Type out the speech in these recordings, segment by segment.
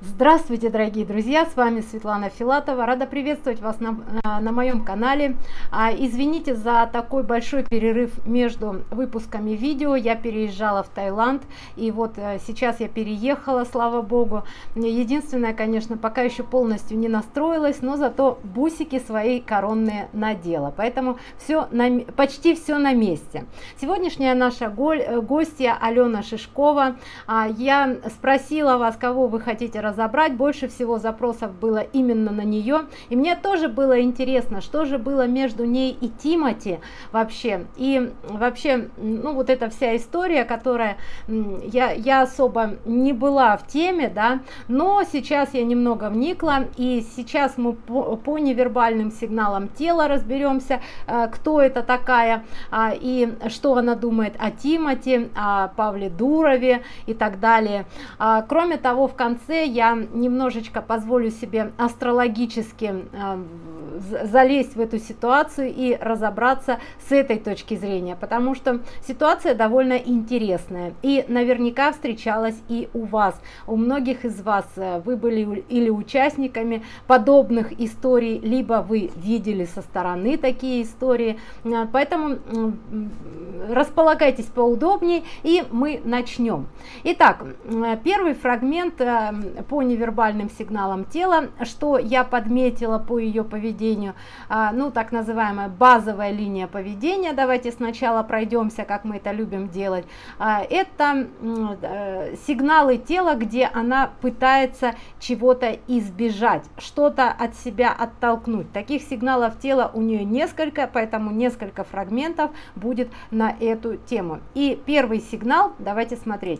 Здравствуйте, дорогие друзья, с вами Светлана Филатова. Рада приветствовать вас на моем канале. Извините за такой большой перерыв между выпусками видео. Я переезжала в Таиланд, и вот сейчас я переехала, слава богу. Единственное, конечно, пока еще полностью не настроилась, но зато бусики свои коронные надела. Поэтому почти все на месте. Сегодняшняя наша гостья Алена Шишкова. Я спросила вас, кого вы хотите разобрать. Больше всего запросов было именно на нее, и мне тоже было интересно, что же было между ней и Тимати вообще. И вообще, ну, вот эта вся история, которая я особо не была в теме, да, но сейчас я немного вникла, и сейчас мы по невербальным сигналам тела разберемся, кто это такая, и что она думает о Тимати, о Павле Дурове и так далее. Кроме того, в конце я немножечко позволю себе астрологически залезть в эту ситуацию и разобраться с этой точки зрения, потому что ситуация довольно интересная и наверняка встречалась и у вас, у многих из вас. Вы были или участниками подобных историй, либо вы видели со стороны такие истории, поэтому располагайтесь поудобнее, и мы начнем. Итак, первый фрагмент по невербальным сигналам тела, что я подметила по ее поведению, ну, так называемая базовая линия поведения. Давайте сначала пройдемся, как мы это любим делать. Это сигналы тела, где она пытается чего-то избежать, что-то от себя оттолкнуть. Таких сигналов тела у нее несколько, поэтому несколько фрагментов будет на эту тему. И первый сигнал, давайте смотреть.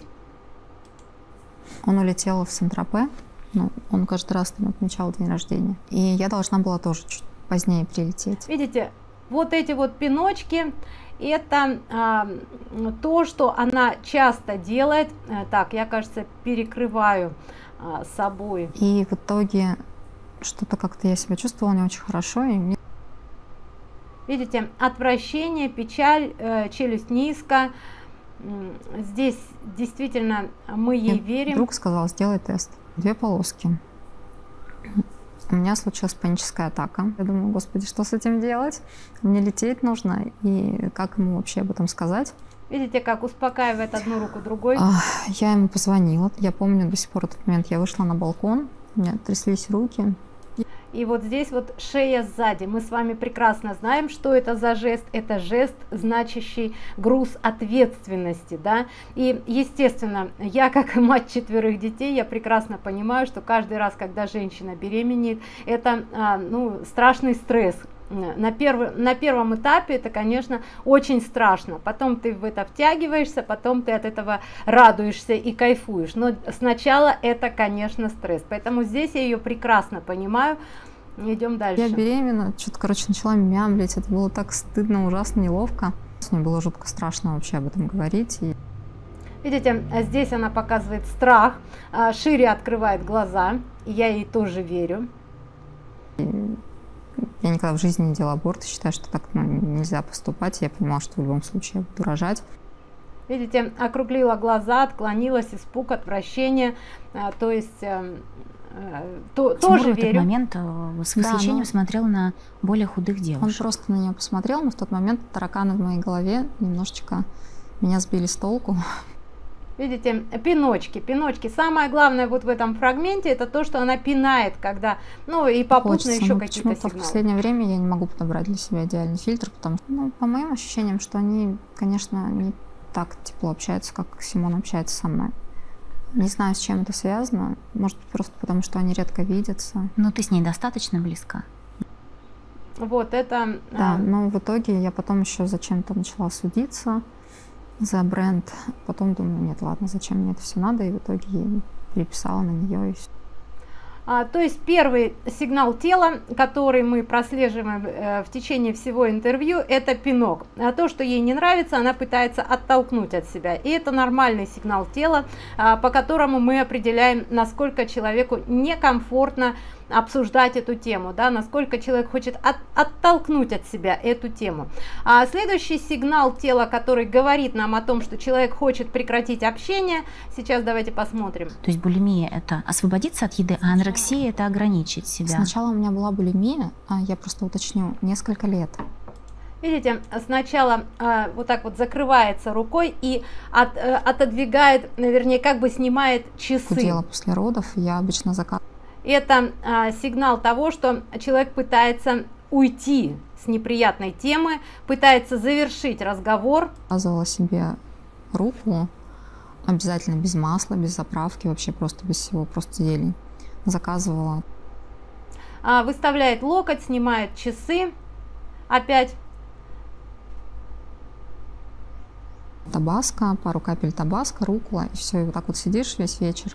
Он улетел в Сент-Тропе, ну, он каждый раз там отмечал день рождения. И я должна была тоже чуть позднее прилететь. Видите, вот эти вот пиночки, это то, что она часто делает. Так, я, кажется, перекрываю собой. И в итоге что-то как-то я себя чувствовала не очень хорошо. И мне... Видите, отвращение, печаль, челюсть низко. Здесь действительно мы ей верим. Друг сказал, сделай тест. 2 полоски. У меня случилась паническая атака. Я думаю, господи, что с этим делать? Мне лететь нужно, и как ему вообще об этом сказать? Видите, как успокаивает одну руку другой. Я ему позвонила. Я помню до сих пор этот момент. Я вышла на балкон, у меня тряслись руки. И вот здесь вот шея сзади. Мы с вами прекрасно знаем, что это за жест. Это жест, значащий груз ответственности, да. И, естественно, я, как мать 4 детей, я прекрасно понимаю, что каждый раз, когда женщина беременеет, это ну, страшный стресс. На первом этапе это, конечно, очень страшно. Потом ты в это втягиваешься, потом ты от этого радуешься и кайфуешь. Но сначала это, конечно, стресс. Поэтому здесь я ее прекрасно понимаю. Идем дальше. Я беременна, что-то, короче, начала мямлить. Это было так стыдно, ужасно, неловко. Мне было жутко страшно вообще об этом говорить. Видите, здесь она показывает страх, шире открывает глаза. И я ей тоже верю. Я никогда в жизни не делала аборт, считаю, что так нельзя поступать. Я понимала, что в любом случае я буду рожать. Видите, округлила глаза, отклонилась, испуг, отвращение. То есть тоже в верю. этот момент с восхищением смотрел на более худых девушек. Он просто на нее посмотрел, но в тот момент тараканы в моей голове немножечко меня сбили с толку. Видите, пиночки. Самое главное вот в этом фрагменте это то, что она пинает, когда, ну, и попутно еще какие-то сигналы. В последнее время я не могу подобрать для себя идеальный фильтр, потому что, ну, по моим ощущениям, что они, конечно, не так тепло общаются, как Симон общается со мной. Не знаю, с чем это связано. Может быть, просто потому, что они редко видятся. Но ты с ней достаточно близка. Вот это... Да, но в итоге я потом еще зачем-то начала судиться за бренд. Потом думаю, нет, ладно, зачем мне это все надо? И в итоге я переписала на нее и все. То есть первый сигнал тела, который мы прослеживаем в течение всего интервью, это пинок. А то, что ей не нравится, она пытается оттолкнуть от себя. И это нормальный сигнал тела, по которому мы определяем, насколько человеку некомфортно обсуждать эту тему, да, насколько человек хочет оттолкнуть от себя эту тему. А следующий сигнал тела, который говорит нам о том, что человек хочет прекратить общение, сейчас давайте посмотрим. То есть булимия — это освободиться от еды, а анорексия — это ограничить себя. Сначала у меня была булимия, я просто уточню, несколько лет. Видите, сначала вот так вот закрывается рукой и отодвигает, вернее, как бы снимает часы. Худела после родов, я обычно заказываю. Это сигнал того, что человек пытается уйти с неприятной темы, пытается завершить разговор. Заказывала себе руку, обязательно без масла, без заправки, вообще просто без всего, просто зелень. Заказывала. Выставляет локоть, снимает часы, опять. Табаско, пару капель табаско, рукола, и все, и вот так вот сидишь весь вечер.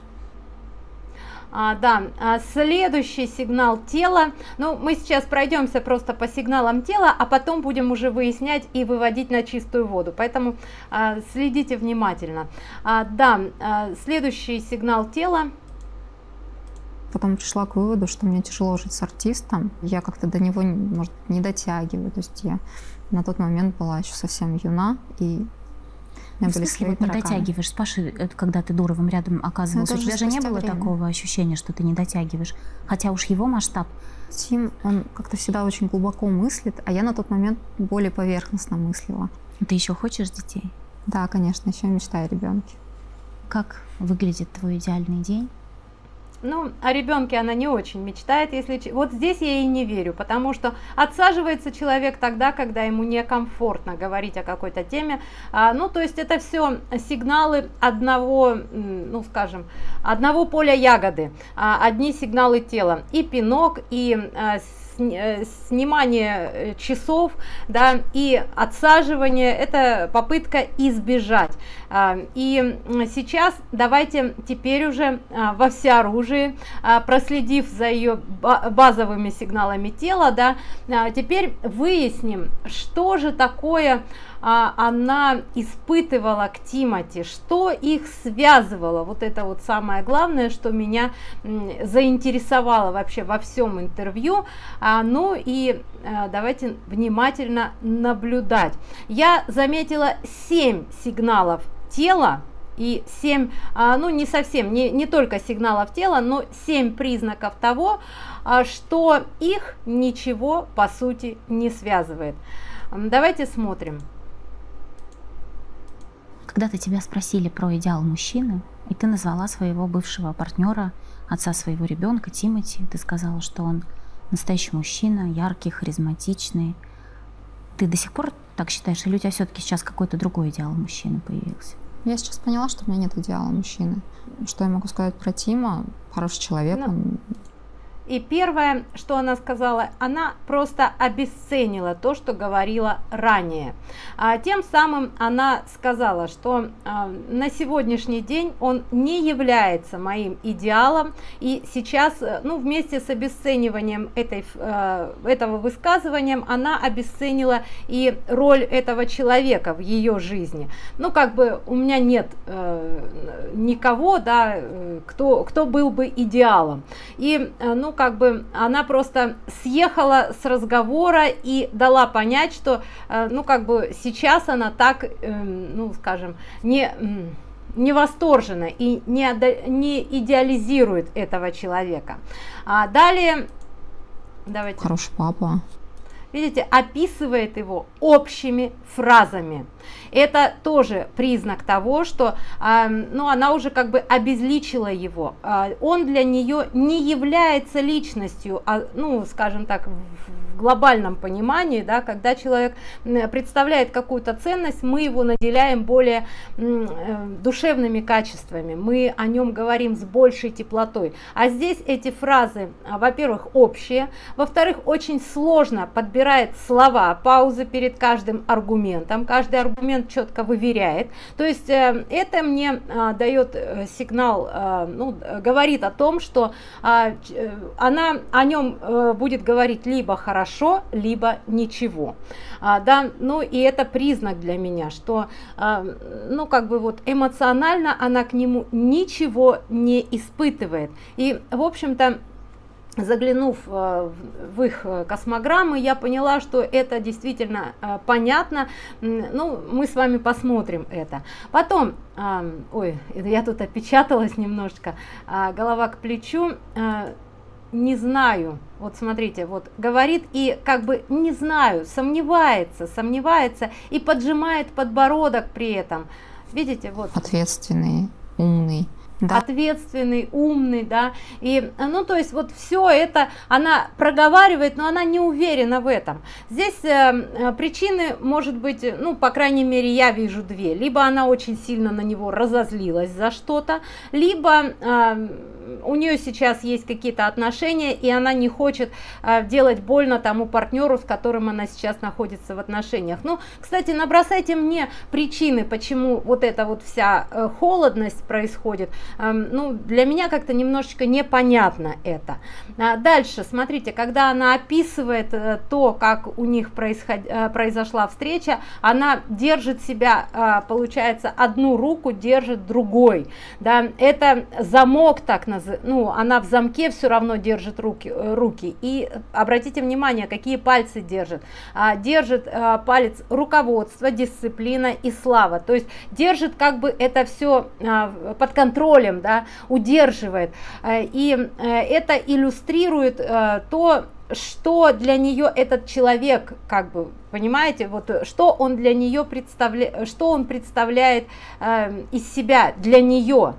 Да, следующий сигнал тела, ну, мы сейчас пройдемся просто по сигналам тела, а потом будем уже выяснять и выводить на чистую воду, поэтому следите внимательно. Да, следующий сигнал тела. Потом пришла к выводу, что мне тяжело жить с артистом, я как-то до него, может, не дотягиваю, то есть я на тот момент была еще совсем юна, и у меня в смысле, вот не дотягиваешь? С Пашей, когда ты Дуровым рядом оказывался, у тебя же не было такого ощущения, что ты не дотягиваешь? Хотя уж его масштаб. Тим, он как-то всегда очень глубоко мыслит, а я на тот момент более поверхностно мыслила. Ты еще хочешь детей? Да, конечно, еще мечтаю о ребенке. Как выглядит твой идеальный день? Ну, о ребенке она не очень мечтает, если вот здесь я ей не верю, потому что отсаживается человек тогда, когда ему некомфортно говорить о какой-то теме. Ну, то есть это все сигналы одного, ну, скажем, одного поля ягоды, одни сигналы тела, и пинок, и снимание часов, да, и отсаживание, это попытка избежать. И сейчас давайте теперь уже во всеоружии, проследив за ее базовыми сигналами тела, да, теперь выясним, что же такое она испытывала к Тимоти, что их связывало. Вот это вот самое главное, что меня заинтересовало вообще во всем интервью. Ну и давайте внимательно наблюдать. Я заметила 7 сигналов тела и 7, ну не совсем, не только сигналов тела, но 7 признаков того, что их ничего по сути не связывает. Давайте смотрим. Когда-то тебя спросили про идеал мужчины, и ты назвала своего бывшего партнера, отца своего ребенка, Тимоти. Ты сказала, что он настоящий мужчина, яркий, харизматичный. Ты до сих пор так считаешь, или у тебя все-таки сейчас какой-то другой идеал мужчины появился? Я сейчас поняла, что у меня нет идеала мужчины. Что я могу сказать про Тима? Хороший человек, он... И первое, что она сказала, она просто обесценила то, что говорила ранее. Тем самым она сказала, что на сегодняшний день он не является моим идеалом. И сейчас, ну, вместе с обесцениванием этого высказывания, она обесценила и роль этого человека в ее жизни. Ну, как бы у меня нет никого, да, кто был бы идеалом. И, ну, как бы она просто съехала с разговора и дала понять, что, ну, как бы сейчас она так, ну, скажем, не восторжена и не идеализирует этого человека. Далее, давайте. Хороший папа. Видите, описывает его общими фразами. Это тоже признак того, что ну, она уже как бы обезличила его. Он для нее не является личностью, ну, скажем так, в глобальном понимании, да, когда человек представляет какую-то ценность, мы его наделяем более душевными качествами, мы о нем говорим с большей теплотой. А здесь эти фразы, во-первых, общие, во-вторых, очень сложно подбирает слова, паузы перед каждым аргументом, каждый аргумент четко выверяет. То есть это мне дает сигнал, ну, говорит о том, что она о нем будет говорить либо хорошо, либо ничего. Да, ну и это признак для меня, что, ну, как бы вот эмоционально она к нему ничего не испытывает. И, в общем-то, заглянув в их космограммы, я поняла, что это действительно понятно. Ну, мы с вами посмотрим это. Потом, ой, я тут опечаталась немножечко, голова к плечу, не знаю, вот смотрите, вот говорит и как бы не знаю, сомневается и поджимает подбородок при этом. Видите, вот. Ответственный, умный. Да. Ответственный, умный, да, и, ну, то есть вот все это она проговаривает, но она не уверена в этом. Здесь причины, может быть, ну, по крайней мере, я вижу две. Либо она очень сильно на него разозлилась за что-то, либо у нее сейчас есть какие-то отношения, и она не хочет делать больно тому партнеру, с которым она сейчас находится в отношениях. Ну, кстати, набросайте мне причины, почему вот эта вот вся холодность происходит. Ну, для меня как-то немножечко непонятно это. Дальше, смотрите, когда она описывает то, как у них произошла встреча, она держит себя, получается, одну руку держит другой, да, это замок, так называемый, ну, она в замке все равно держит руки, и обратите внимание, какие пальцы держит. Держит палец руководства, дисциплина и слава, то есть держит как бы это все под контролем, да, удерживает, и это иллюстрирует то, что для нее этот человек, как бы, понимаете, вот что он для нее представляет, что он представляет из себя для нее.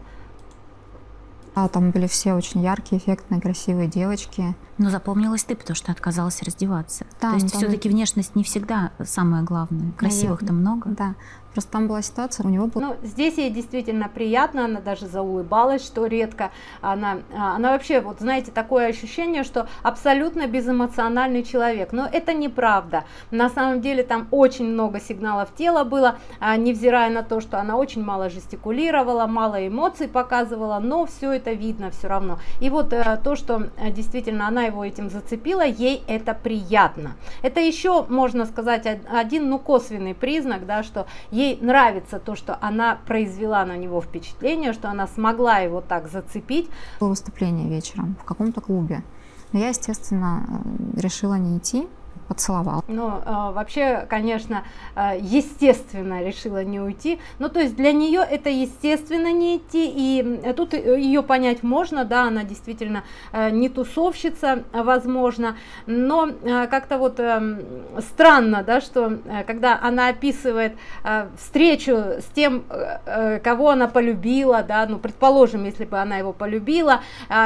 А там были все очень яркие, эффектные, красивые девочки. Но запомнилась ты, потому что отказалась раздеваться. Там, то есть все-таки внешность не всегда самое главное. Красивых-то много. Да. Просто там была ситуация, у него был... Ну, здесь ей действительно приятно, она даже заулыбалась, что редко. Она вообще, вот знаете, такое ощущение, что абсолютно безэмоциональный человек. Но это неправда. На самом деле там очень много сигналов тела было, невзирая на то, что она очень мало жестикулировала, мало эмоций показывала, но все это видно все равно. И вот то, что действительно она его этим зацепила, ей это приятно. Это еще, можно сказать, один, ну, косвенный признак, да, что ей нравится то, что она произвела на него впечатление, что она смогла его так зацепить. Было выступление вечером в каком-то клубе. Но я, естественно, решила не идти, поцеловал. Ну, вообще, конечно, естественно решила не уйти. Ну, то есть для нее это естественно не идти, и тут ее понять можно, да, она действительно не тусовщица, возможно, но как-то вот странно, да, что когда она описывает встречу с тем, кого она полюбила, да, ну, предположим, если бы она его полюбила,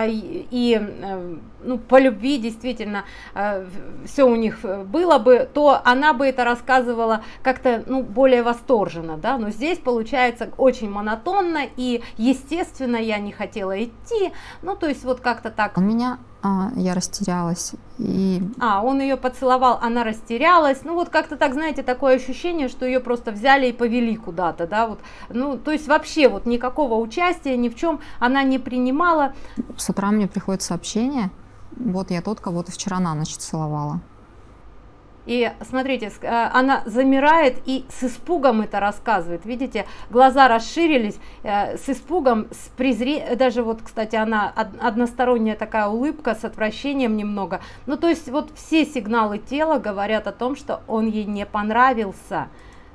ну, по любви действительно все у них было бы, то она бы это рассказывала как-то, ну, более восторженно, да, но здесь получается очень монотонно, и естественно я не хотела идти, ну, то есть вот как-то так. Я растерялась. Он ее поцеловал, она растерялась, ну, вот как-то так, знаете, такое ощущение, что ее просто взяли и повели куда-то, да, вот, ну, то есть вообще вот никакого участия ни в чем она не принимала. С утра мне приходит сообщение, вот я тот, кого ты вчера на ночь целовала. И смотрите, она замирает и с испугом это рассказывает. Видите, глаза расширились с испугом, с презрением. Даже вот, кстати, она односторонняя такая улыбка с отвращением немного. Ну, то есть вот все сигналы тела говорят о том, что он ей не понравился.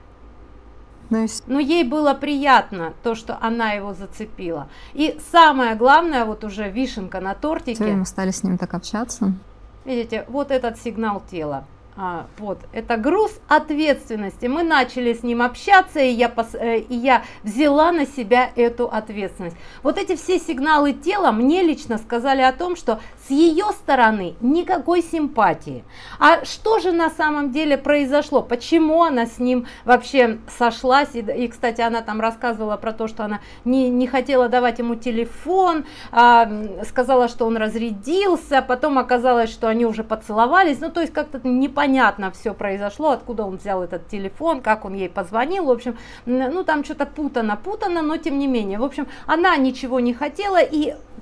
Но ей было приятно то, что она его зацепила. И самое главное, вот уже вишенка на тортике. Все, мы стали с ним так общаться. Видите, вот этот сигнал тела. Вот, это груз ответственности. Мы начали с ним общаться, и я взяла на себя эту ответственность. Вот эти все сигналы тела мне лично сказали о том, что с ее стороны никакой симпатии. А что же на самом деле произошло? Почему она с ним вообще сошлась? И кстати, она там рассказывала про то, что она не хотела давать ему телефон, сказала, что он разрядился, потом оказалось, что они уже поцеловались. Ну, то есть как-то непонятно все произошло, откуда он взял этот телефон, как он ей позвонил, в общем, ну, там что-то путано, но тем не менее, в общем, она ничего не хотела, и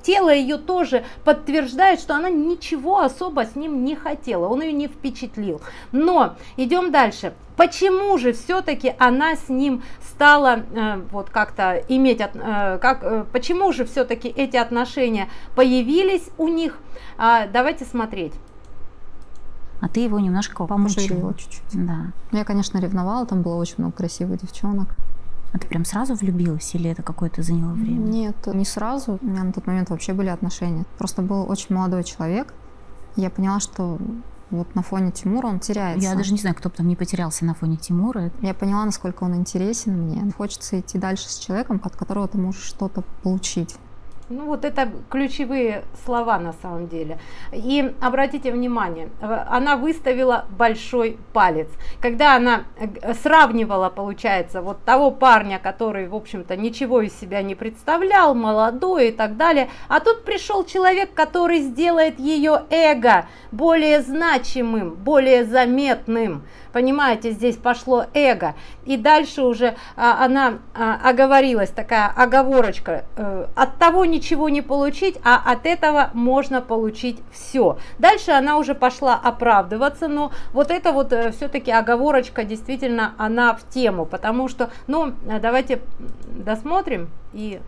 тело ее тоже подтверждает, что она ничего особо с ним не хотела, он ее не впечатлил. Но идем дальше. Почему же все-таки она с ним стала вот как-то иметь, почему же все-таки эти отношения появились у них? Давайте смотреть. А ты его немножко помучила чуть-чуть. Да. Я, конечно, ревновала, там было очень много красивых девчонок. А ты прям сразу влюбилась или это какое-то заняло время? Нет, не сразу. У меня на тот момент вообще были отношения. Просто был очень молодой человек. Я поняла, что вот на фоне Тимура он теряется. Я даже не знаю, кто бы там не потерялся на фоне Тимура. Я поняла, насколько он интересен мне. Хочется идти дальше с человеком, от которого ты можешь что-то получить. Ну вот это ключевые слова на самом деле. И обратите внимание, она выставила большой палец. Когда она сравнивала, получается, вот того парня, который, в общем-то, ничего из себя не представлял, молодой и так далее, а тут пришел человек, который сделает ее эго более значимым, более заметным. Понимаете, здесь пошло эго. И дальше уже она оговорилась, такая оговорочка. От того ничего не получить, а от этого можно получить все. Дальше она уже пошла оправдываться, но вот это вот все-таки оговорочка, действительно, она в тему. Потому что, ну, давайте досмотрим. И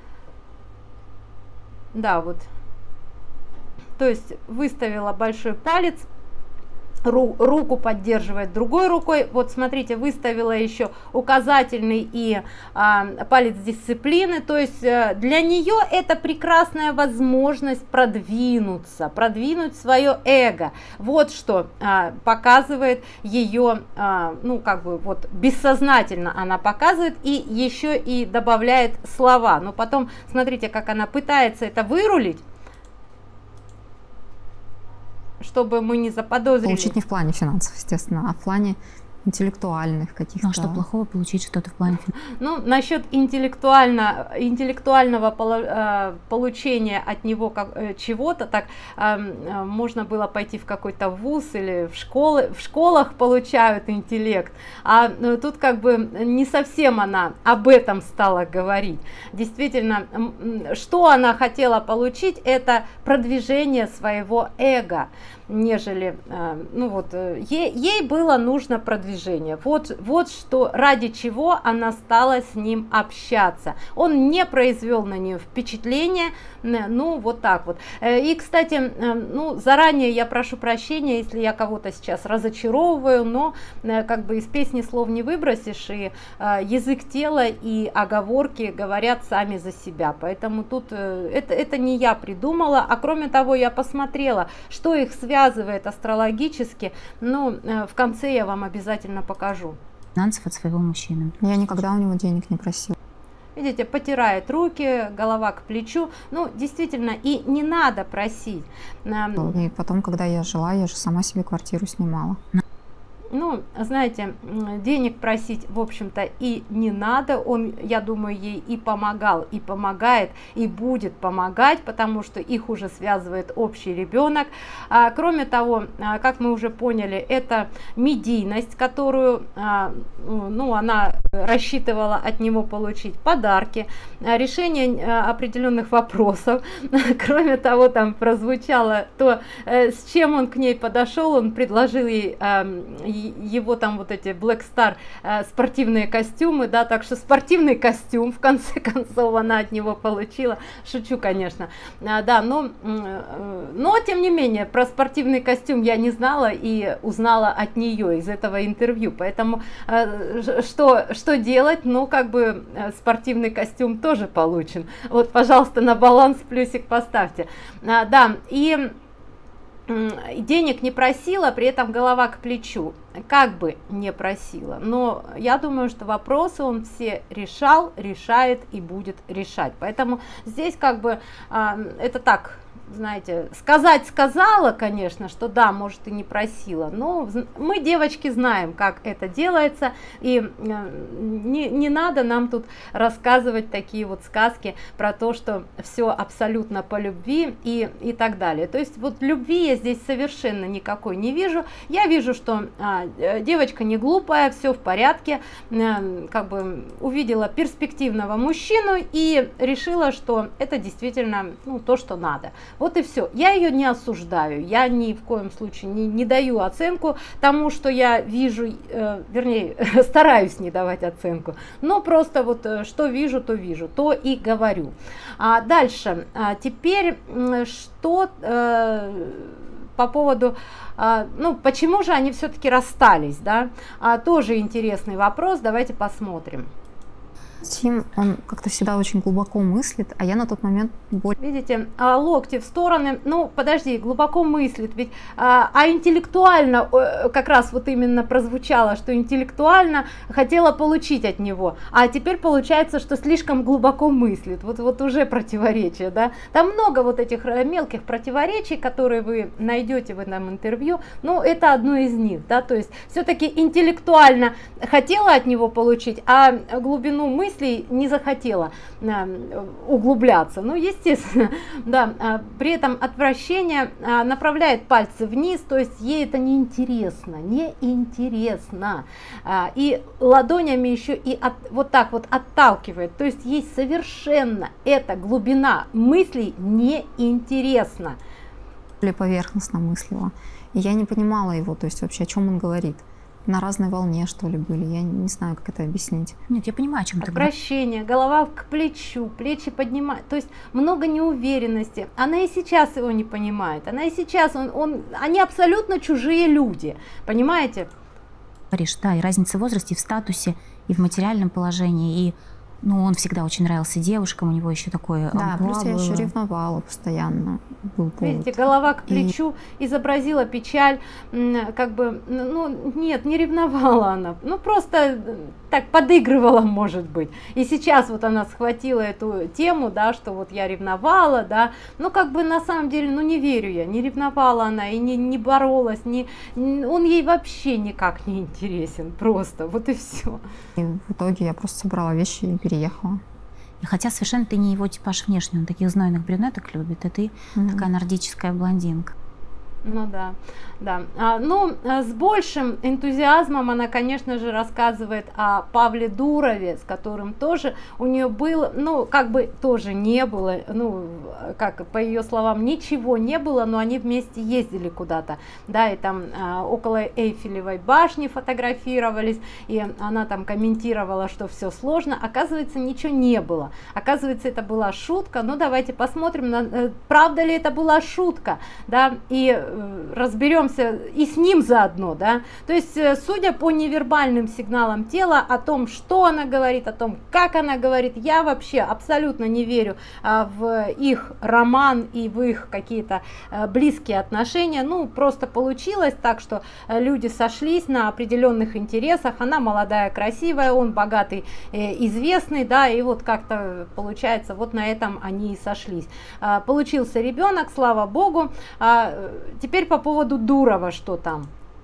да, вот. То есть выставила большой палец. Руку поддерживает другой рукой. Вот смотрите, выставила еще указательный и палец дисциплины. То есть для нее это прекрасная возможность продвинуться, продвинуть свое эго. Вот что показывает ее, ну как бы вот бессознательно она показывает и еще и добавляет слова. Но потом смотрите, как она пытается это вырулить, чтобы мы не заподозрили. Получить не в плане финансов, естественно, а в плане интеллектуальных каких-то. Ну, а что плохого получить что-то в плане финансов? Ну, насчет интеллектуального получения от него чего-то, так можно было пойти в какой-то вуз или в школах получают интеллект, а тут как бы не совсем она об этом стала говорить. Действительно, что она хотела получить, это продвижение своего эго, нежели, ну вот, ей было нужно продвижение. Вот что, ради чего она стала с ним общаться. Он не произвел на нее впечатления, ну вот так вот. И, кстати, ну, заранее я прошу прощения, если я кого-то сейчас разочаровываю, но как бы из песни слов не выбросишь, и язык тела и оговорки говорят сами за себя. Поэтому тут это не я придумала, а кроме того, я посмотрела, что их связывает астрологически. Ну, в конце я вам обязательно покажу. Финансов от своего мужчины. Я никогда у него денег не просила. Видите, потирает руки, голова к плечу. Ну, действительно, и не надо просить. И потом, когда я жила, я же сама себе квартиру снимала. Ну, знаете, денег просить, в общем-то, и не надо. Он, я думаю, ей и помогал, и помогает, и будет помогать, потому что их уже связывает общий ребенок. Кроме того, как мы уже поняли, это медийность, которую, ну, она рассчитывала от него получить, подарки, решение определенных вопросов. Кроме того, там прозвучало то, с чем он к ней подошел, он предложил ей его там вот эти Black Star спортивные костюмы, да, так что спортивный костюм в конце концов она от него получила, шучу, конечно, да, но тем не менее про спортивный костюм я не знала и узнала от нее из этого интервью, поэтому что делать, ну как бы спортивный костюм тоже получен, вот, пожалуйста, на баланс плюсик поставьте, да, и денег не просила, при этом голова к плечу, как бы не просила, но я думаю, что вопросы он все решал, решает и будет решать, поэтому здесь как бы это так, знаете, сказала, конечно, что да, может, и не просила, но мы, девочки, знаем, как это делается, и не надо нам тут рассказывать такие вот сказки про то, что все абсолютно по любви и так далее. То есть вот любви я здесь совершенно никакой не вижу. Я вижу, что девочка не глупая, все в порядке, как бы увидела перспективного мужчину и решила, что это действительно, ну, то, что надо. Вот и все. Я ее не осуждаю, я ни в коем случае не даю оценку тому, что я вижу, вернее, стараюсь не давать оценку, но просто вот что вижу, то и говорю. Дальше, теперь что по поводу, ну, почему же они все-таки расстались, да, тоже интересный вопрос, давайте посмотрим. Тим, он как-то всегда очень глубоко мыслит, а я на тот момент более... Видите, локти в стороны, ну, подожди, глубоко мыслит, ведь, интеллектуально, как раз вот именно прозвучало, что интеллектуально хотела получить от него, а теперь получается, что слишком глубоко мыслит, вот уже противоречие, да, там много вот этих мелких противоречий, которые вы найдете в этом интервью, но это одно из них, да, то есть все-таки интеллектуально хотела от него получить, а глубину мысли не захотела углубляться. Ну, естественно, да, при этом отвращение направляет пальцы вниз, то есть ей это неинтересно, и ладонями еще и вот так вот отталкивает, то есть ей совершенно эта глубина мыслей неинтересна. Более поверхностно мыслила, и я не понимала его, то есть вообще о чем он говорит. На разной волне, что ли, были. Я не знаю, как это объяснить. Нет, я понимаю, о чем ты говоришь. Отвращение, голова к плечу, плечи поднимают. То есть много неуверенности. Она и сейчас его не понимает. Она и сейчас, они абсолютно чужие люди. Понимаете? Говоришь, да, и разница в возрасте, и в статусе, и в материальном положении, и ну, он всегда очень нравился девушкам, у него еще такое... Да, плюс я еще ревновала постоянно. Был повод. Видите, голова к плечу, изобразила печаль, как бы, ну, нет, не ревновала она, ну, просто так подыгрывала, может быть. И сейчас вот она схватила эту тему, да, что вот я ревновала, да, ну, как бы на самом деле, ну, не верю я, не ревновала она и не боролась, он ей вообще никак не интересен, просто, вот и все. И в итоге я просто собрала вещи и переехала. И хотя совершенно ты не его типаж внешний, он таких знойных брюнеток любит, а ты такая нордическая блондинка. Ну да, да. Ну, с большим энтузиазмом она, конечно же, рассказывает о Павле Дурове, с которым тоже у нее было, ну, как бы тоже не было, ну, как по ее словам, ничего не было, но они вместе ездили куда-то, да, и там около Эйфелевой башни фотографировались, и она там комментировала, что все сложно, оказывается, ничего не было, оказывается, это была шутка, ну, давайте посмотрим, правда ли это была шутка, да, и разберемся и с ним заодно, да, то есть судя по невербальным сигналам тела о том, что она говорит, о том, как она говорит, я вообще абсолютно не верю в их роман и в их какие-то близкие отношения, ну просто получилось так, что люди сошлись на определенных интересах, она молодая, красивая, он богатый, известный, да, и вот как-то получается, вот на этом они и сошлись. Получился ребенок, слава богу. Теперь по поводу Дурова, что там?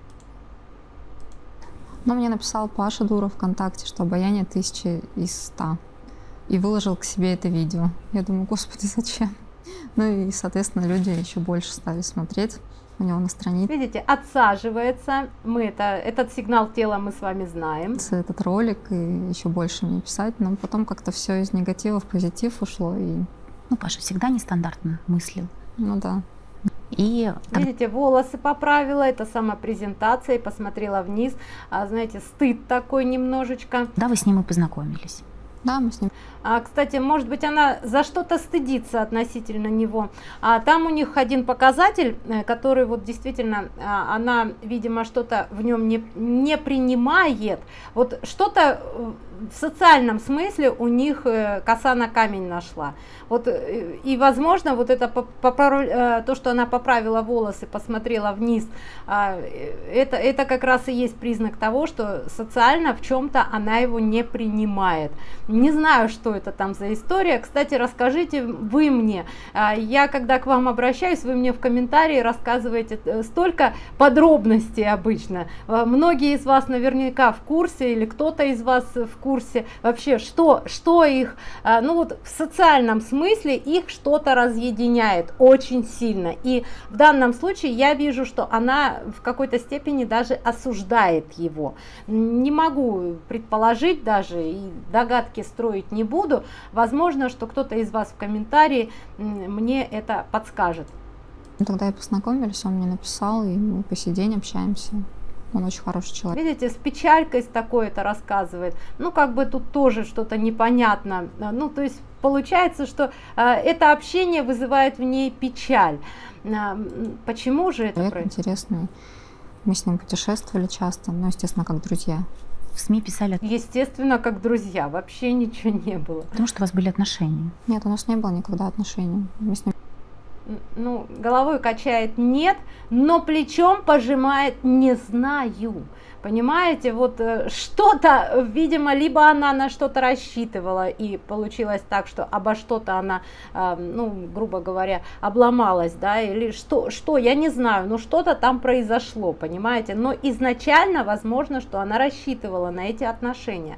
Ну, мне написал Паша Дуров ВКонтакте, что обаяние 1000 из 100. И выложил к себе это видео. Я думаю, господи, зачем? Ну и, соответственно, люди еще больше стали смотреть у него на странице. Видите, отсаживается. Этот сигнал тела мы с вами знаем. Этот ролик и еще больше мне писать. Но потом как-то все из негатива в позитив ушло. И... Ну, Паша всегда нестандартно мыслил. Ну да. И видите, волосы поправила, это самопрезентация, и посмотрела вниз, знаете, стыд такой немножечко. Да, вы с ним и познакомились. Да, мы с ним. Кстати, может быть, она за что-то стыдится относительно него. Там у них один показатель, который вот действительно, она, видимо, что-то в нем не принимает. Вот что-то в социальном смысле у них коса на камень нашла. Вот, и возможно, вот это то, что она поправила волосы, посмотрела вниз, это как раз и есть признак того, что социально в чем-то она его не принимает. Не знаю, что это там за история. Кстати, расскажите вы мне. Я, когда к вам обращаюсь, вы мне в комментарии рассказываете столько подробностей обычно. Многие из вас наверняка в курсе, или кто-то из вас в курсе вообще, что их, ну вот в социальном смысле их что-то разъединяет очень сильно. И в данном случае я вижу, что она в какой-то степени даже осуждает его. Не могу предположить даже, и догадки строить не буду. Возможно, что кто-то из вас в комментарии мне это подскажет. Тогда и познакомились, он мне написал, и мы по сей день общаемся. Он очень хороший человек. Видите, с печалькой с такой это рассказывает. Ну, как бы тут тоже что-то непонятно. Ну, то есть получается, что это общение вызывает в ней печаль. Почему же это происходит? Интересный. Мы с ним путешествовали часто, но, естественно, как друзья. В СМИ писали... Естественно, как друзья. Вообще ничего не было. Потому что у вас были отношения. Нет, у нас не было никогда отношений. Мы с ним... Ну, головой качает нет, но плечом пожимает не знаю. Понимаете, вот что-то, видимо, либо она на что-то рассчитывала и получилось так, что обо что-то она, ну, грубо говоря, обломалась, да, или что, я не знаю, но что-то там произошло, понимаете, но изначально возможно, что она рассчитывала на эти отношения.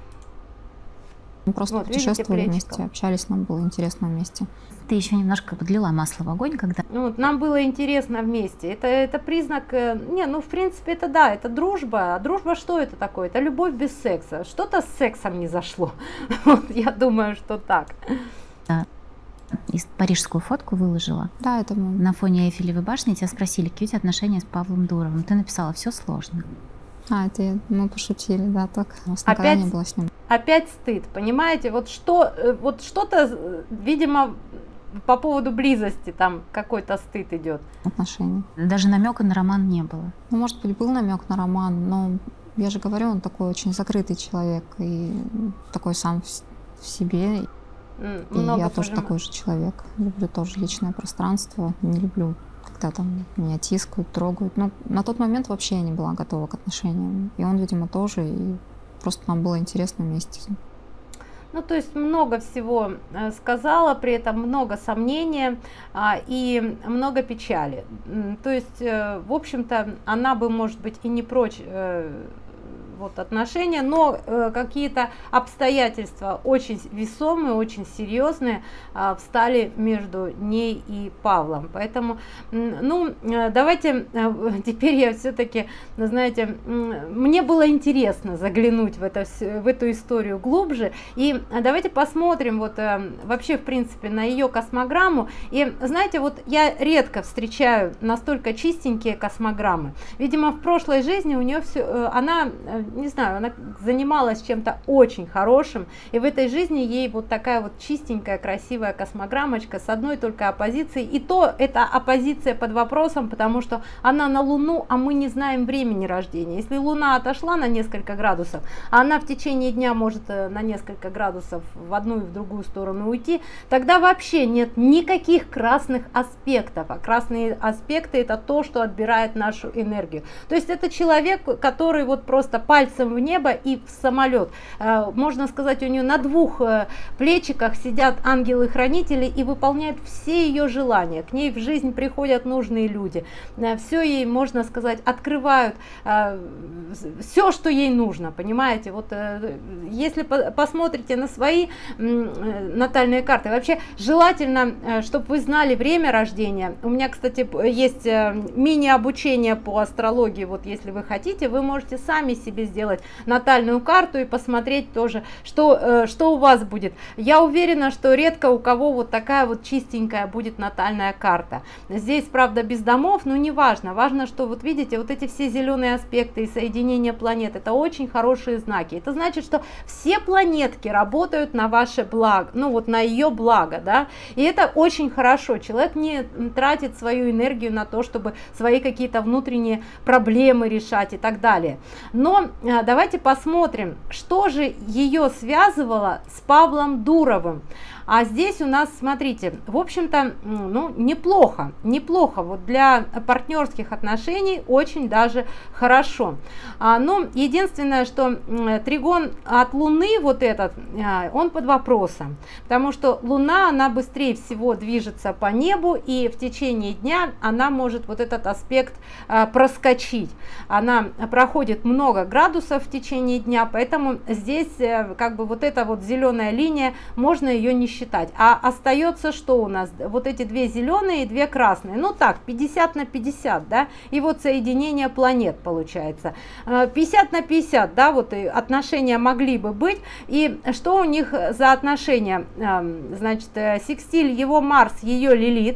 Мы просто вот, путешествовали вместе, общались, нам было интересно вместе. Ты еще немножко подлила масло в огонь, когда... Вот, нам было интересно вместе. Это признак... Не, ну, в принципе, это да, это дружба. А дружба что это такое? Это любовь без секса. Что-то с сексом не зашло. Вот, я думаю, что так. Да. И парижскую фотку выложила. Да, это мы. На фоне Эйфелевой башни тебя спросили, какие у тебя отношения с Павлом Дуровым. Ты написала, все сложно. Это мы пошутили, да, так. У нас никогда не было с ним. Опять стыд, понимаете? Вот что-то, видимо, по поводу близости там какой-то стыд идет. Отношений. Даже намека на роман не было. Ну, может быть, был намек на роман, но я же говорю, он такой очень закрытый человек и такой сам в себе. И я тоже такой же человек. Люблю тоже личное пространство. Не люблю, когда там меня тискают, трогают. Ну, на тот момент вообще я не была готова к отношениям. И он, видимо, тоже. И просто нам было интересно вместе. Ну, то есть много всего сказала, при этом много сомнения и много печали. То есть, в общем-то, она бы, может быть, и не прочь вот отношения, но какие-то обстоятельства очень весомые, очень серьезные встали между ней и Павлом. Поэтому, ну, давайте теперь я все-таки, знаете, мне было интересно заглянуть в эту историю глубже, и давайте посмотрим вот вообще, в принципе, на ее космограмму. И знаете, вот я редко встречаю настолько чистенькие космограммы. Видимо, в прошлой жизни у нее все, она, не знаю, она занималась чем-то очень хорошим, и в этой жизни ей вот такая вот чистенькая, красивая космограммочка с одной только оппозицией, и то это оппозиция под вопросом, потому что она на Луну, а мы не знаем времени рождения. Если Луна отошла на несколько градусов, а она в течение дня может на несколько градусов в одну и в другую сторону уйти, тогда вообще нет никаких красных аспектов, а красные аспекты это то, что отбирает нашу энергию. То есть это человек, который вот просто пальцем в небо и в самолет. Можно сказать, у нее на двух плечиках сидят ангелы-хранители и выполняют все ее желания. К ней в жизнь приходят нужные люди. Все ей, можно сказать, открывают все, что ей нужно. Понимаете? Вот если посмотрите на свои натальные карты, вообще желательно, чтобы вы знали время рождения. У меня, кстати, есть мини-обучение по астрологии. Вот если вы хотите, вы можете сами себе сделать натальную карту и посмотреть тоже, что у вас будет. Я уверена, что редко у кого вот такая вот чистенькая будет натальная карта. Здесь, правда, без домов, но не важно. Важно, что вот видите, вот эти все зеленые аспекты и соединения планет, это очень хорошие знаки. Это значит, что все планетки работают на ваше благо, ну вот на ее благо, да, и это очень хорошо. Человек не тратит свою энергию на то, чтобы свои какие-то внутренние проблемы решать и так далее. Но давайте посмотрим, что же ее связывало с Павлом Дуровым. А здесь у нас, смотрите, в общем-то, ну, неплохо, вот для партнерских отношений очень даже хорошо. Ну, единственное, что тригон от Луны вот этот, он под вопросом, потому что Луна, она быстрее всего движется по небу, и в течение дня она может вот этот аспект проскочить. Она проходит много градусов в течение дня, поэтому здесь как бы вот эта вот зеленая линия, можно ее не считать. А остается что у нас? Вот эти две зеленые и две красные. Ну так, 50 на 50, да, и вот соединение планет получается. 50 на 50, да, вот и отношения могли бы быть. И что у них за отношения? Значит, секстиль его Марс, ее Лилит.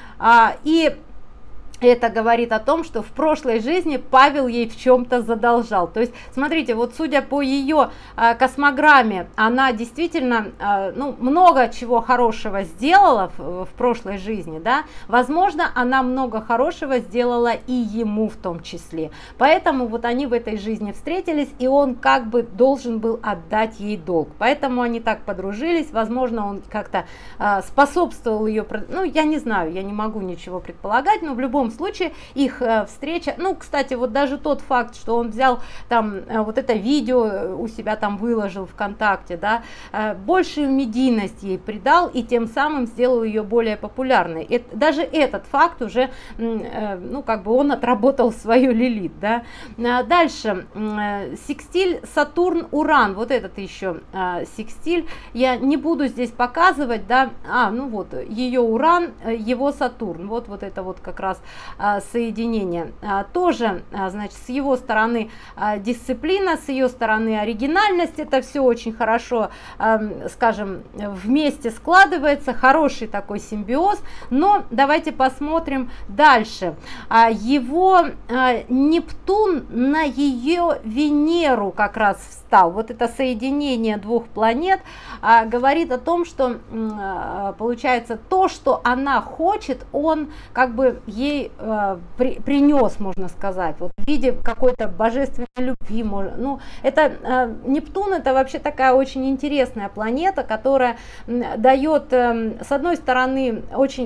И это говорит о том, что в прошлой жизни Павел ей в чем-то задолжал. То есть, смотрите, вот судя по ее космограмме, она действительно ну, много чего хорошего сделала в прошлой жизни, да. Возможно, она много хорошего сделала и ему в том числе. Поэтому вот они в этой жизни встретились, и он как бы должен был отдать ей долг. Поэтому они так подружились. Возможно, он как-то способствовал ее, ну, я не знаю, я не могу ничего предполагать, но в любом случае их встреча, ну, кстати, вот даже тот факт, что он взял там вот это видео у себя там выложил ВКонтакте, да, большую медийность ей придал и тем самым сделал ее более популярной. Даже этот факт уже, ну, как бы он отработал свою Лилит, да. Дальше секстиль Сатурн-Уран, вот этот еще секстиль, я не буду здесь показывать, да, ну вот, ее Уран, его Сатурн, вот это вот как раз соединение. Тоже, значит, с его стороны дисциплина, с ее стороны оригинальность, это все очень хорошо, скажем, вместе складывается, хороший такой симбиоз. Но давайте посмотрим дальше. Его Нептун на ее Венеру как раз встал. Вот это соединение двух планет говорит о том, что получается то, что она хочет, он как бы ей принес, можно сказать, вот в виде какой-то божественной любви. Ну, это Нептун, это вообще такая очень интересная планета, которая дает, с одной стороны, очень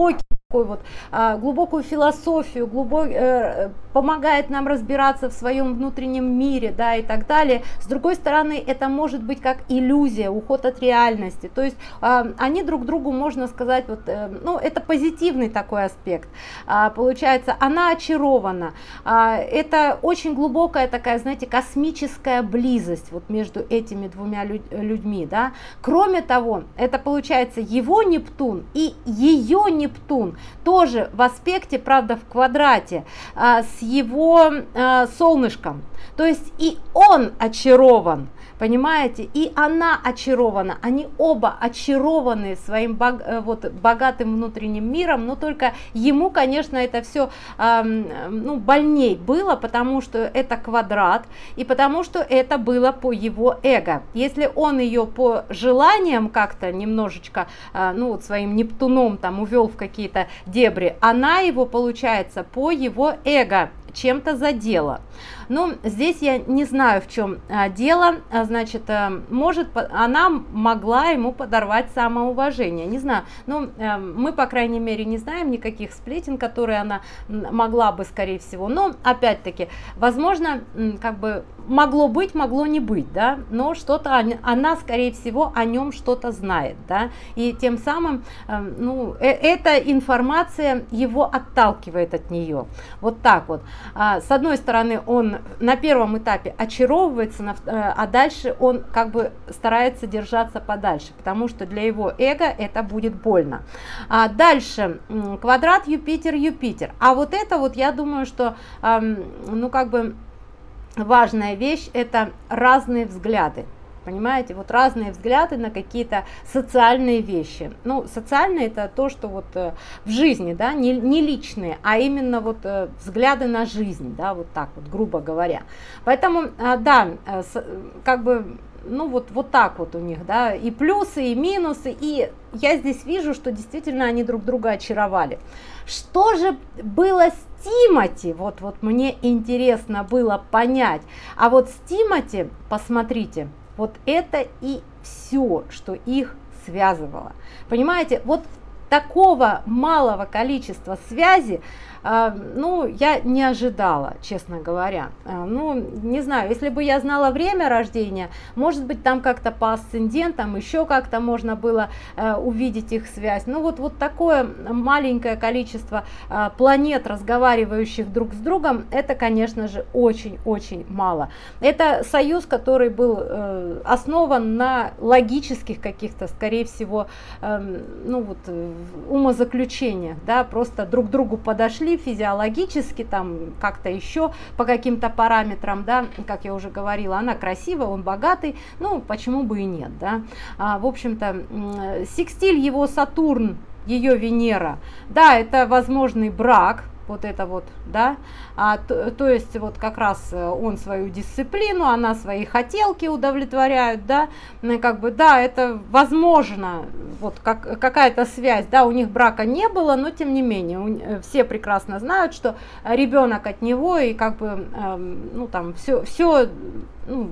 глубокую философию, помогает нам разбираться в своем внутреннем мире, да, и так далее. С другой стороны, это может быть как иллюзия, уход от реальности. То есть они друг другу, можно сказать, вот, ну, это позитивный такой аспект. Получается, она очарована. Это очень глубокая такая, знаете, космическая близость вот между этими двумя людьми, да. Кроме того, это получается его Нептун и ее Нептун тоже в аспекте, правда, в квадрате с его солнышком. То есть и он очарован, понимаете, и она очарована. Они оба очарованы своим вот, богатым внутренним миром, но только ему, конечно, это все ну, больней было, потому что это квадрат, и потому что это было по его эго. Если он ее по желаниям как-то немножечко, ну, вот своим Нептуном там увел в какие-то дебри, она его, получается, по его эго чем-то задела. Ну, здесь я не знаю, в чем дело. Значит, может, она могла ему подорвать самоуважение. Не знаю. Ну, мы, по крайней мере, не знаем никаких сплетен, которые она могла бы, скорее всего. Но, опять-таки, возможно, как бы могло быть, могло не быть, да. Но что-то она, скорее всего, о нем что-то знает, да. И тем самым, ну, эта информация его отталкивает от нее. Вот так вот. С одной стороны, он на первом этапе очаровывается, а дальше он как бы старается держаться подальше, потому что для его эго это будет больно. Дальше квадрат Юпитер-Юпитер. А вот это вот, я думаю, что ну как бы важная вещь, это разные взгляды. Понимаете, вот разные взгляды на какие-то социальные вещи. Ну, социальные это то, что вот в жизни, да, не личные, а именно вот взгляды на жизнь, да, вот так вот, грубо говоря. Поэтому, да, как бы ну вот так вот у них, да, и плюсы, и минусы, и я здесь вижу, что действительно они друг друга очаровали. Что же было с Тимоти? Вот мне интересно было понять. А вот с Тимоти, посмотрите, вот это и все, что их связывало. Понимаете, вот такого малого количества связей, ну, я не ожидала, честно говоря. Ну, не знаю, если бы я знала время рождения, может быть, там как-то по асцендентам, еще как-то можно было увидеть их связь. Ну, вот такое маленькое количество планет, разговаривающих друг с другом, это, конечно же, очень-очень мало. Это союз, который был основан на логических каких-то, скорее всего, ну, вот, умозаключениях, да, просто друг к другу подошли, физиологически, там как-то еще по каким-то параметрам, да, как я уже говорила, она красивая, он богатый, ну почему бы и нет, да. В общем-то, секстиль его Сатурн, ее Венера, да, это возможный брак, вот это вот, да, то есть вот как раз он свою дисциплину, она свои хотелки удовлетворяют, да, как бы, да, это возможно, вот какая-то связь, да, у них брака не было, но тем не менее, все прекрасно знают, что ребенок от него, и как бы, ну там, все, ну,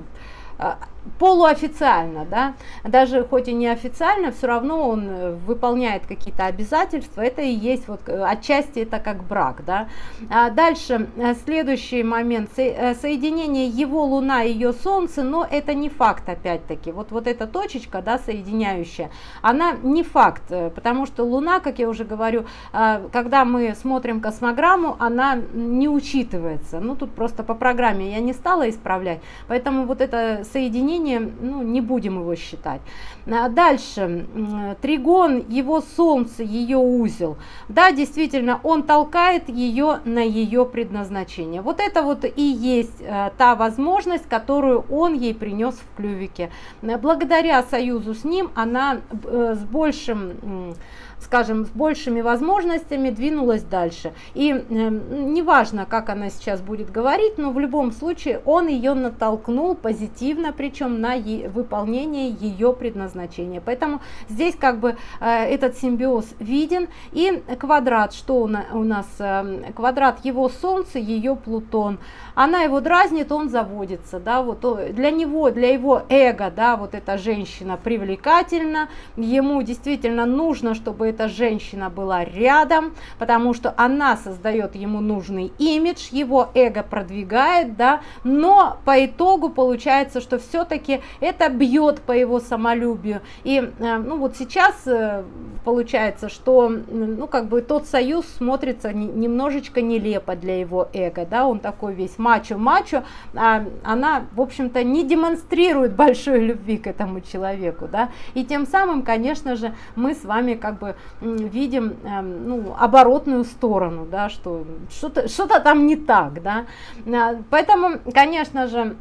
полуофициально, да, даже хоть и неофициально, все равно он выполняет какие-то обязательства, это и есть вот отчасти это как брак, да. Дальше следующий момент, соединение его Луна и ее Солнце, но это не факт, опять-таки, вот эта точечка, да, соединяющая, она не факт, потому что Луна, как я уже говорю, когда мы смотрим космограмму, она не учитывается, ну тут просто по программе я не стала исправлять, поэтому вот это соединение, ну, не будем его считать. Дальше, тригон, его Солнце, ее узел. Да, действительно, он толкает ее на ее предназначение. Вот это вот и есть та возможность, которую он ей принес в клювике. Благодаря союзу с ним она с большим, скажем, с большими возможностями двинулась дальше. И неважно, как она сейчас будет говорить, но в любом случае он ее натолкнул позитивно, причем на выполнение ее предназначения. Поэтому здесь как бы этот симбиоз виден. И квадрат, что у нас? Квадрат его Солнце, ее Плутон. Она его дразнит, он заводится, да, вот для него, для его эго, да, вот эта женщина привлекательна, ему действительно нужно, чтобы эта женщина была рядом, потому что она создает ему нужный имидж, его эго продвигает, да, но по итогу получается, что все-таки это бьет по его самолюбию. И ну вот сейчас получается, что ну как бы тот союз смотрится немножечко нелепо для его эго, да, он такой весь мачо-мачо, а она, в общем-то, не демонстрирует большой любви к этому человеку, да, и тем самым, конечно же, мы с вами как бы видим ну, оборотную сторону, да, что что-то там не так, да, поэтому, конечно же,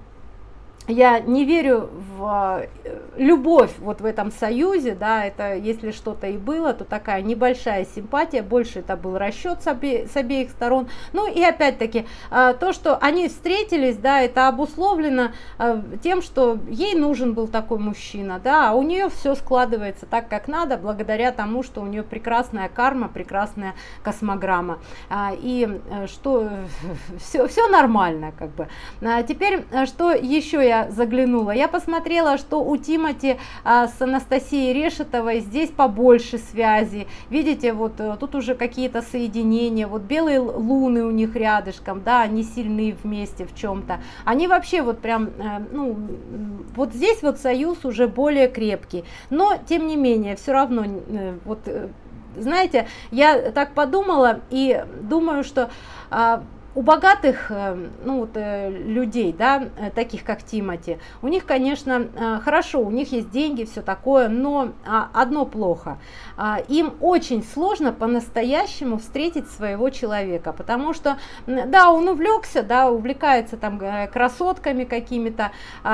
я не верю в любовь вот в этом союзе, да, это если что-то и было, то такая небольшая симпатия, больше это был расчет с обеих сторон. Ну и опять-таки то, что они встретились, да, это обусловлено тем, что ей нужен был такой мужчина, да, а у нее все складывается так, как надо, благодаря тому, что у нее прекрасная карма, прекрасная космограмма, и что все нормально, как бы. Теперь, что еще я заглянула, я посмотрела, что у Тимоти с Анастасией Решетовой здесь побольше связи, видите, вот тут уже какие-то соединения, вот белые луны у них рядышком, да, они сильны вместе в чем-то, они вообще вот прям, ну, вот здесь вот союз уже более крепкий, но тем не менее, все равно, вот, знаете, я так подумала и думаю, что у богатых, ну, вот, людей, да, таких как Тимоти, у них, конечно, хорошо, у них есть деньги, все такое, но одно плохо. Им очень сложно по-настоящему встретить своего человека, потому что, да, он увлекся, да, увлекается там красотками какими-то,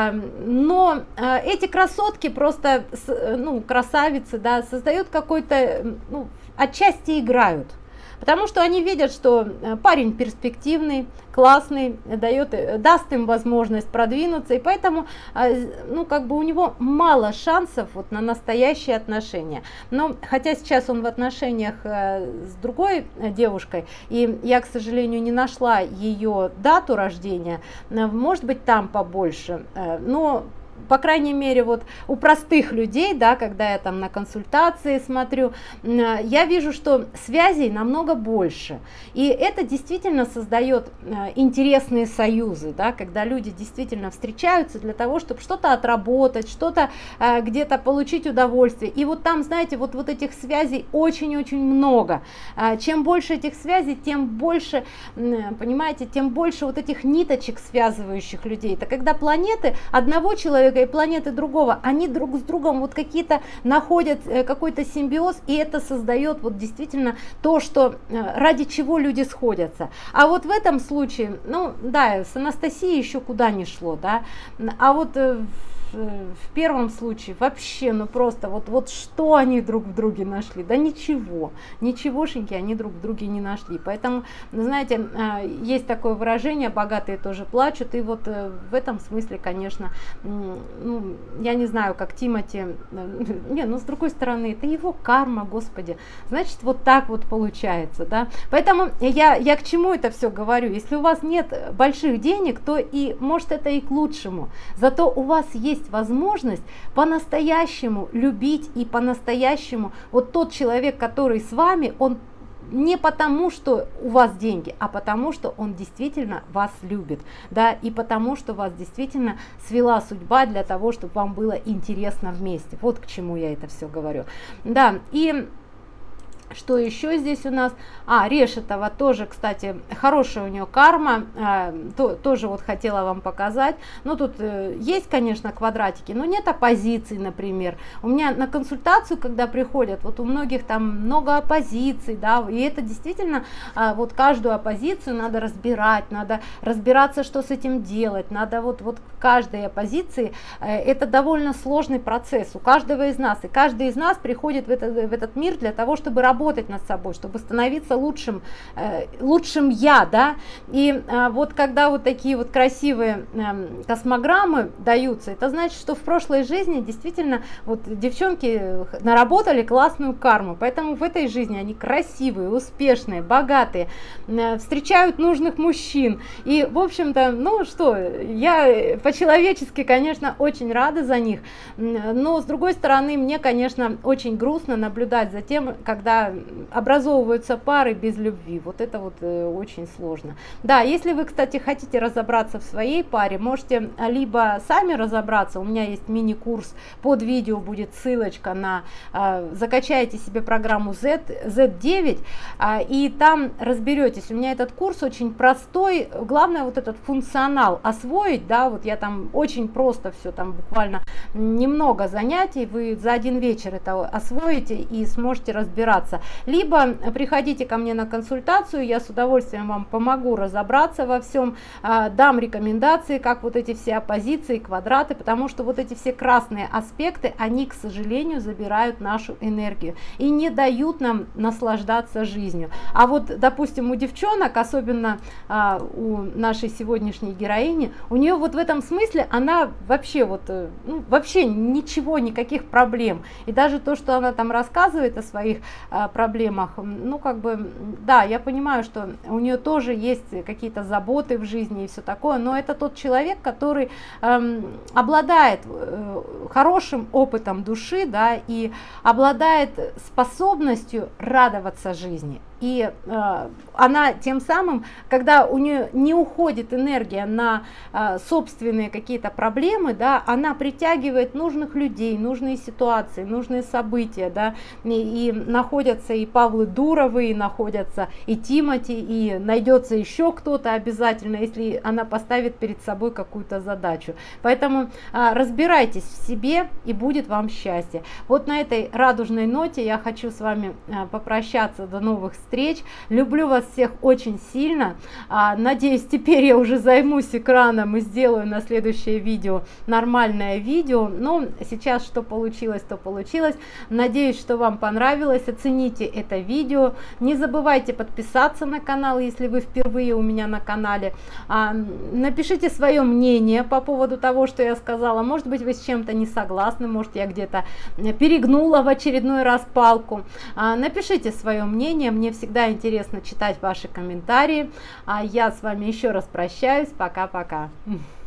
но эти красотки просто, ну, красавицы, да, создают какой-то, ну, отчасти играют. Потому что они видят, что парень перспективный, классный, даст им возможность продвинуться, и поэтому, ну, как бы у него мало шансов вот на настоящие отношения. Но хотя сейчас он в отношениях с другой девушкой, и я, к сожалению, не нашла ее дату рождения, может быть, там побольше, но по крайней мере, вот у простых людей, да, когда я там на консультации смотрю, я вижу, что связей намного больше. И это действительно создает интересные союзы, да, когда люди действительно встречаются для того, чтобы что-то отработать, что-то где-то получить удовольствие. И вот там, знаете, вот этих связей очень-очень много. Чем больше этих связей, тем больше, понимаете, тем больше вот этих ниточек, связывающих людей. Это когда планеты одного человека и планеты другого, они друг с другом вот какие-то находят какой-то симбиоз, и это создает вот действительно то, что ради чего люди сходятся. А вот в этом случае, ну да, с Анастасией еще куда ни шло, да, а вот в первом случае вообще, ну просто вот что они друг в друге нашли? Да ничего, ничегошеньки они друг в друге не нашли. Поэтому, знаете, есть такое выражение: богатые тоже плачут. И вот в этом смысле, конечно, ну, я не знаю, как Тимати, не, ну с другой стороны, это его карма, Господи, значит, вот так вот получается, да. Поэтому я к чему это все говорю? Если у вас нет больших денег, то и может это и к лучшему. Зато у вас есть возможность по-настоящему любить, и по-настоящему вот тот человек, который с вами, он не потому, что у вас деньги, а потому, что он действительно вас любит, да, и потому, что вас действительно свела судьба для того, чтобы вам было интересно вместе. Вот к чему я это все говорю. Да, и что еще здесь у нас? Решетова тоже, кстати, хорошая у нее карма, тоже вот хотела вам показать. Ну, тут есть, конечно, квадратики, но нет оппозиций, например. У меня на консультацию, когда приходят, вот у многих там много оппозиций, да, и это действительно, вот каждую оппозицию надо разбираться, что с этим делать, надо вот каждой оппозиции, это довольно сложный процесс у каждого из нас, и каждый из нас приходит в этот мир для того, чтобы работать над собой, чтобы становиться лучшим я, да, и вот когда вот такие вот красивые космограммы даются, это значит, что в прошлой жизни действительно вот девчонки наработали классную карму, поэтому в этой жизни они красивые, успешные, богатые, встречают нужных мужчин, и в общем-то, ну что, я по-человечески, конечно, очень рада за них, но с другой стороны, мне, конечно, очень грустно наблюдать за тем, когда образовываются пары без любви. Вот это вот очень сложно. Да, если вы, кстати, хотите разобраться в своей паре, можете либо сами разобраться, у меня есть мини-курс, под видео будет ссылочка на, закачайте себе программу Z9, и там разберетесь. У меня этот курс очень простой, главное вот этот функционал освоить, да, вот я там очень просто все, там буквально немного занятий, вы за один вечер это освоите и сможете разбираться. Либо приходите ко мне на консультацию, я с удовольствием вам помогу разобраться во всем, дам рекомендации, как вот эти все оппозиции, квадраты, потому что вот эти все красные аспекты, они, к сожалению, забирают нашу энергию и не дают нам наслаждаться жизнью. А вот, допустим, у девчонок, особенно у нашей сегодняшней героини, у нее вот в этом смысле она вообще вот, ну, вообще ничего, никаких проблем. И даже то, что она там рассказывает о своих проблемах, ну как бы, да, я понимаю, что у нее тоже есть какие-то заботы в жизни и все такое, но это тот человек, который обладает хорошим опытом души, да, и обладает способностью радоваться жизни. И она тем самым, когда у нее не уходит энергия на собственные какие-то проблемы, да, она притягивает нужных людей, нужные ситуации, нужные события, да, и находятся и Павлы Дуровы, и находятся и Тимати, и найдется еще кто-то обязательно, если она поставит перед собой какую-то задачу. Поэтому разбирайтесь в себе, и будет вам счастье. Вот на этой радужной ноте я хочу с вами попрощаться. До новых встреч. встреч. Люблю вас всех очень сильно. Надеюсь, теперь я уже займусь экраном и сделаю на следующее видео нормальное видео. Но сейчас что получилось, то получилось. Надеюсь, что вам понравилось. Оцените это видео. Не забывайте подписаться на канал, если вы впервые у меня на канале. Напишите свое мнение по поводу того, что я сказала. Может быть, вы с чем-то не согласны, может, я где-то перегнула в очередной раз палку. Напишите свое мнение, мне всегда интересно читать ваши комментарии. Я с вами еще раз прощаюсь. Пока-пока.